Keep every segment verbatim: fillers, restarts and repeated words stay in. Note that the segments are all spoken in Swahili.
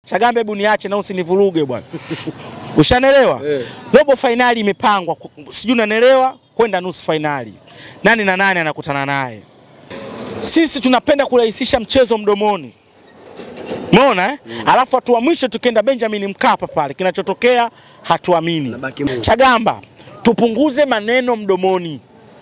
Chagamba hebu niache na usinivuruge bwana. Ushanelewa? Eh. Robo finali imepangwa, sijui unanielewa, kwenda nusu finali. Nani na nani anakutana naye? Sisi tunapenda kurahisisha mchezo Mdomoni. Umeona eh? Mm. Alafu watu wa mwisho tukienda Benjamin Mkapa pale, kinachotokea hatuamini. Chagamba, tupunguze maneno Mdomoni.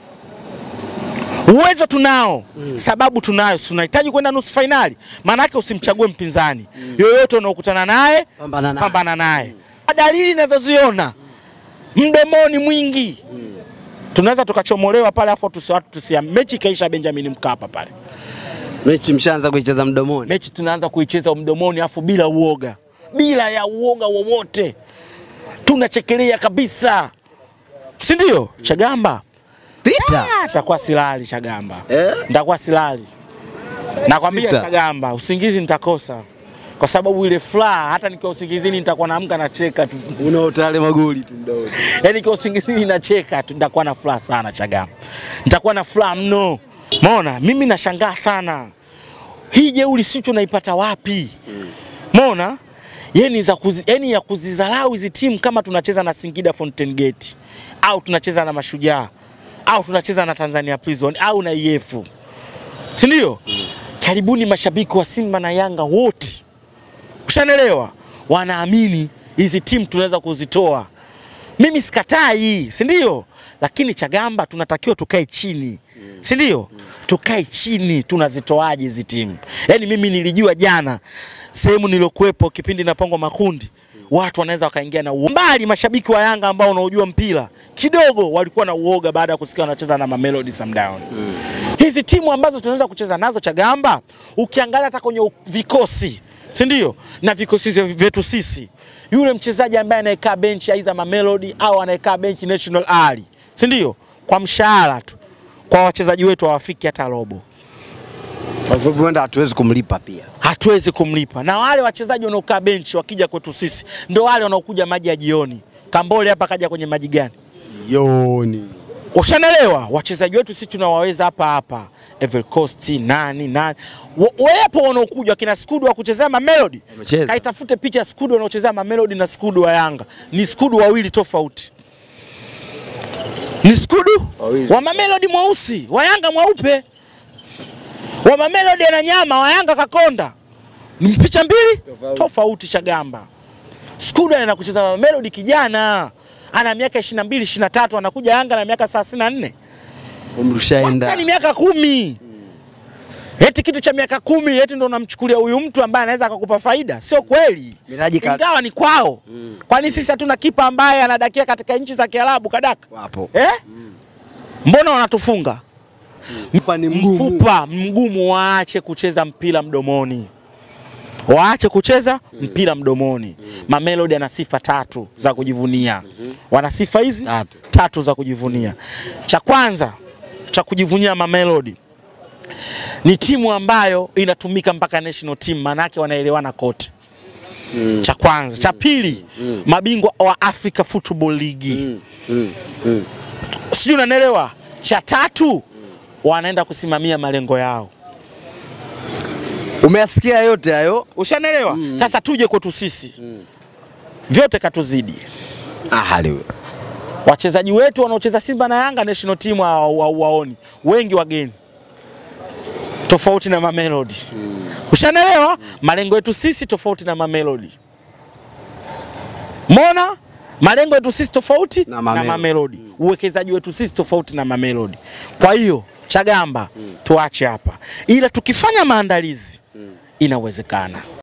Uwezo tunao, mm. sababu tunayo. Tunahitaji kwenda nusu finali. Maana yake usimchague mpinzani. Mm. Yoyote unaokutana naye, pambana naye. Mm. Dalili ninazoziona, Mdomoni mwingi. Mm. Tunaweza tukachomolewa pale afu tusiwatu tusia mechi kaisha Benjamin Mkapa pale. Mechi mshaanza kuicheza Mdomoni. Mechi tunaanza kuicheza Mdomoni afu bila uoga. Bila ya uoga wowote. Tunachekelea kabisa. Si ndio? Mm. Chagamba. Sita. Nitakuwa silali Chagamba. Eh? Nitakuwa silali. Nakwambia Chagamba, usingizi nitakosa. Kwa sababu ile furaha hata nikiwa usingizini nitakuwa naamka na cheka tu. Unaota ile magoli tu mdogo. Yaani nikiwa usingizini na cheka tu, nitakuwa na furaha sana Chagamba. Nitakuwa na furaha mno. Umeona? Mimi nashangaa sana. Hii jeuri sisi tunaipata wapi? Umeona? Mm. Yaani za kuzi, yaani ya kuzizalau hizi timu kama tunacheza na Singida Fountain Gate au tunacheza na Mashujaa au tunacheza na Tanzania Prison au na I F. Si ndio? Mm. Karibuni mashabiki wa Simba na Yanga wote. Ushanelewa? Wanaamini hizi timu tunaweza kuzitoa. Mimi sikatai, si ndio? Lakini Chagamba tunatakiwa tukae chini. Mm. Si ndio? Mm. Tukae chini tunazitoaje hizi timu. Yaani mimi nilijua jana sehemu nilokuepo kipindi napangwa makundi, mm. watu wanaweza wakaingia na uoga. Mbali mashabiki wa Yanga ambao unaojua mpira kidogo walikuwa na uoga baada ya kusikia wanacheza na MAMELODI Sundowns. Mm. Hizi timu ambazo tunaweza kucheza nazo Chagamba, ukiangalia hata kwenye vikosi, si ndio? Na vikosi vyetu sisi, yule mchezaji ambaye anayekaa benchi aiza MAMELODI au anayekaa benchi National Ali, si ndio? Kwa mshahara tu, kwa wachezaji wetu hawafiki hata robo. Kwa hivyo huenda hatuwezi kumlipa pia. Hatuwezi kumlipa. Na wale wachezaji wanaokaa benchi wakija kwetu sisi ndio wale wanaokuja maji ya jioni. Kambole hapa kaja kwenye maji gani? Jioni. Ushanelewa? Wachezaji wetu sisi tunawaweza hapa hapa. Every Coast nani nani. Wapo wanaokuja kina Skudu wa kuchezea MAMELODI. Kaitafute picha ya Skudu wanaochezea MAMELODI na Skudu wa Yanga. Ni Skudu wawili tofauti. Ni Skudu wa MAMELODI mweusi, wa Yanga mweupe. Wa MAMELODI ana nyama, wa Yanga kakonda. Ni picha mbili tofauti, tofauti Chagamba. Skudu anaenda kucheza MAMELODI kijana. Ana miaka ishirini na mbili ishirini na tatu, anakuja Yanga na miaka thelathini na nne. Umri ushaenda. Wastani miaka kumi. Hmm. Eti kitu cha miaka kumi eti ndo unamchukulia huyu mtu ambaye anaweza akakupa faida? Sio kweli. Miraji ka... Ingawa ni kwao. Hmm. Kwani sisi hatuna kipa ambaye anadakia katika nchi za Kiarabu kadaka? Wapo. Eh? Hmm. Mbona wanatufunga? Mfupa ni mgumu. Mfupa mgumu, waache kucheza mpira Mdomoni. Waache kucheza mm. mpira Mdomoni. Mm. MAMELODI ana sifa tatu za kujivunia. Mm -hmm. Wana sifa hizi tatu. tatu za kujivunia. Cha kwanza cha kujivunia MAMELODI ni timu ambayo inatumika mpaka national team, manake wanaelewana kote. Mm. Cha kwanza, cha pili, mm. mabingwa wa Africa Football League. Mm. Mm. Mm. Sijui unanielewa? Cha tatu, mm. wanaenda kusimamia malengo yao. Umeyasikia yote hayo? Ushanelewa? Mm. Sasa tuje kwetu sisi. Mm. Vyote katuzidi. Ah, hali. Wachezaji wetu wanaocheza Simba na Yanga national team waoni. Wengi wageni. Tofauti na MAMELODI. Mm. Ushanelewa? Mm. Malengo yetu sisi tofauti na MAMELODI. Mona? Malengo yetu sisi tofauti na MAMELODI. Mm. Uwekezaji wetu sisi tofauti na MAMELODI. Kwa hiyo Chagamba, mm. tuache hapa. Ila tukifanya maandalizi, mm. inawezekana.